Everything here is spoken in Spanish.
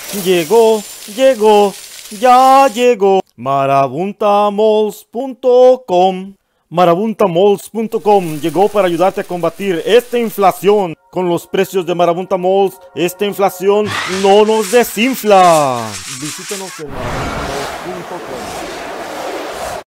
Llegó, llegó, ya llegó. Marabuntamalls.com. Marabuntamalls.com llegó para ayudarte a combatir esta inflación. Con los precios de Marabunta Malls, esta inflación no nos desinfla. Visítanos en marabuntamalls.com.